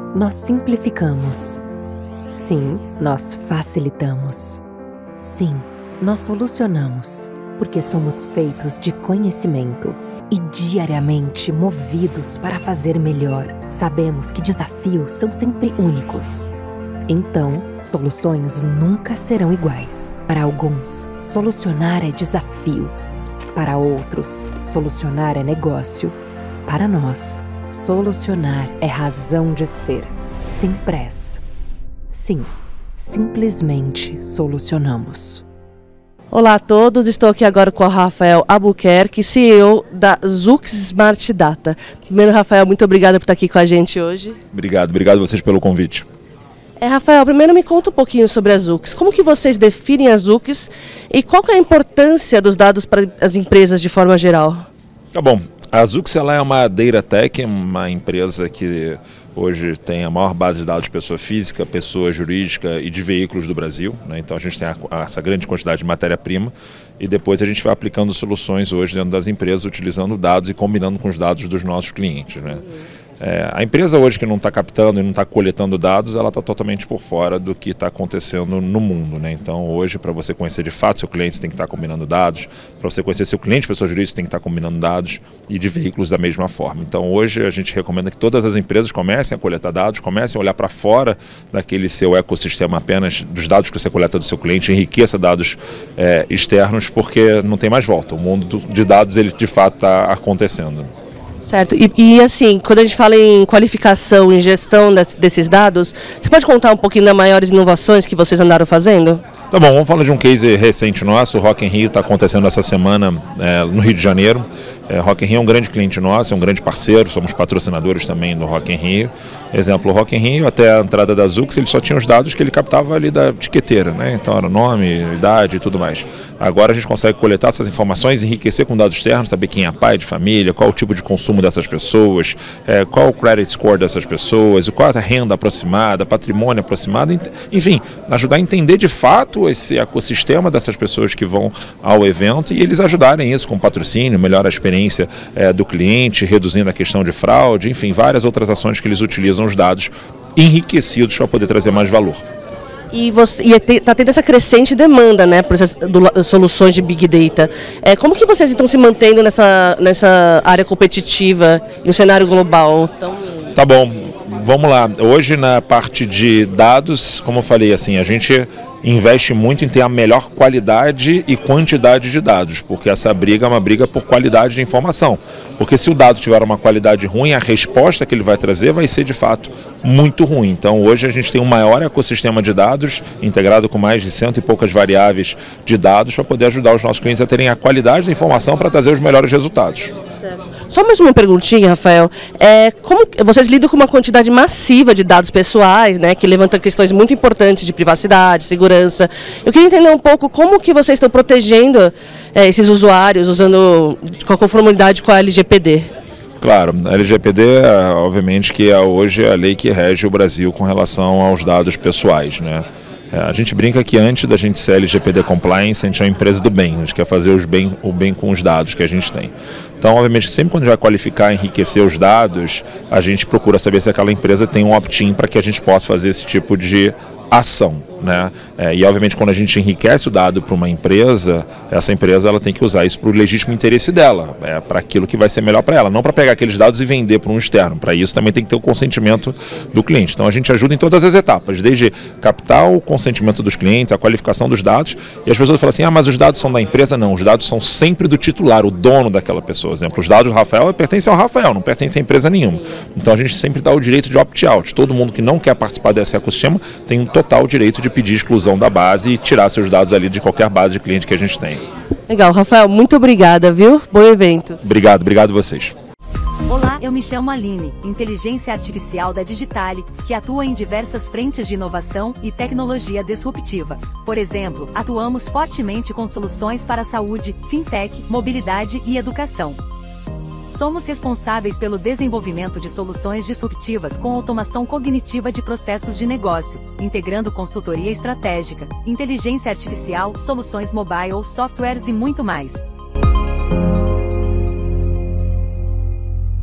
nós simplificamos. Sim, nós facilitamos. Sim, nós solucionamos, porque somos feitos de conhecimento e diariamente movidos para fazer melhor. Sabemos que desafios são sempre únicos. Então, soluções nunca serão iguais. Para alguns, solucionar é desafio. Para outros, solucionar é negócio. Para nós, solucionar é razão de ser. Simpress. Sim, simplesmente solucionamos. Olá a todos, estou aqui agora com o Rafael Albuquerque, CEO da Zux Smart Data. Primeiro, Rafael, muito obrigada por estar aqui com a gente hoje. Obrigado a vocês pelo convite. Rafael, primeiro me conta um pouquinho sobre a Zux. Como que vocês definem a Zux e qual que é a importância dos dados para as empresas de forma geral? Tá bom, a Zux ela é uma Data Tech, uma empresa que hoje tem a maior base de dados de pessoa física, pessoa jurídica e de veículos do Brasil, né? Então a gente tem essa grande quantidade de matéria-prima e depois a gente vai aplicando soluções hoje dentro das empresas, utilizando dados e combinando com os dados dos nossos clientes, né? A empresa hoje que não está captando e não está coletando dados, ela está totalmente por fora do que está acontecendo no mundo, né? Então hoje, para você conhecer de fato seu cliente, você tem que estar combinando dados. Para você conhecer seu cliente, pessoa jurídica, você tem que estar combinando dados e de veículos da mesma forma. Então hoje a gente recomenda que todas as empresas comecem a coletar dados, comecem a olhar para fora daquele seu ecossistema apenas dos dados que você coleta do seu cliente, enriqueça dados externos, porque não tem mais volta. O mundo de dados, ele de fato está acontecendo. Certo. E assim, quando a gente fala em qualificação, em gestão desses dados, você pode contar um pouquinho das maiores inovações que vocês andaram fazendo? Tá bom, vamos falar de um case recente nosso. O Rock in Rio está acontecendo essa semana no Rio de Janeiro. Rock in Rio é um grande cliente nosso, é um grande parceiro, somos patrocinadores também do Rock in Rio. Exemplo, o Rock in Rio, até a entrada da Zux, ele só tinha os dados que ele captava ali da etiqueteira, né? Então era nome, idade e tudo mais. Agora a gente consegue coletar essas informações, enriquecer com dados externos, saber quem é pai de família, qual o tipo de consumo dessas pessoas, qual o credit score dessas pessoas, qual a renda aproximada, patrimônio aproximado, enfim, ajudar a entender de fato esse ecossistema dessas pessoas que vão ao evento e eles ajudarem isso com patrocínio, melhor a experiência do cliente, reduzindo a questão de fraude, enfim, várias outras ações que eles utilizam os dados enriquecidos para poder trazer mais valor. E está tendo essa crescente demanda, né, por essas soluções de Big Data. Como que vocês estão se mantendo nessa área competitiva no cenário global? Tá bom, vamos lá. Hoje na parte de dados, como eu falei, assim, a gente investe muito em ter a melhor qualidade e quantidade de dados, porque essa briga é uma briga por qualidade de informação. Porque se o dado tiver uma qualidade ruim, a resposta que ele vai trazer vai ser de fato muito ruim. Então hoje a gente tem um maior ecossistema de dados, integrado com mais de 100 e poucas variáveis de dados, para poder ajudar os nossos clientes a terem a qualidade da informação para trazer os melhores resultados. Só mais uma perguntinha, Rafael. Como vocês lidam com uma quantidade massiva de dados pessoais, né, que levantam questões muito importantes de privacidade, segurança. Eu queria entender um pouco como que vocês estão protegendo esses usuários, usando com a conformidade com a LGPD. Claro, a LGPD, obviamente, que é hoje a lei que rege o Brasil com relação aos dados pessoais, né? A gente brinca que antes da gente ser LGPD Compliance, a gente é uma empresa do bem, a gente quer fazer o bem com os dados que a gente tem. Então, obviamente, sempre quando a gente vai qualificar, enriquecer os dados, a gente procura saber se aquela empresa tem um opt-in para que a gente possa fazer esse tipo de ação, né? E obviamente quando a gente enriquece o dado para uma empresa, essa empresa ela tem que usar isso para o legítimo interesse dela, para aquilo que vai ser melhor para ela, não para pegar aqueles dados e vender para um externo. Para isso também tem que ter o consentimento do cliente. Então a gente ajuda em todas as etapas, desde captar o consentimento dos clientes, a qualificação dos dados, e as pessoas falam assim, mas os dados são da empresa? Não, os dados são sempre do titular, o dono daquela pessoa. Por exemplo, os dados do Rafael pertencem ao Rafael, não pertencem a empresa nenhuma. Então a gente sempre dá o direito de opt-out. Todo mundo que não quer participar desse ecossistema tem um total direito de pedir exclusão da base e tirar seus dados ali de qualquer base de cliente que a gente tem. Legal, Rafael, muito obrigada, viu? Bom evento. Obrigado a vocês. Olá, eu me chamo Aline, inteligência artificial da Digitale, que atua em diversas frentes de inovação e tecnologia disruptiva. Por exemplo, atuamos fortemente com soluções para a saúde, fintech, mobilidade e educação. Somos responsáveis pelo desenvolvimento de soluções disruptivas com automação cognitiva de processos de negócio, integrando consultoria estratégica, inteligência artificial, soluções mobile, softwares e muito mais.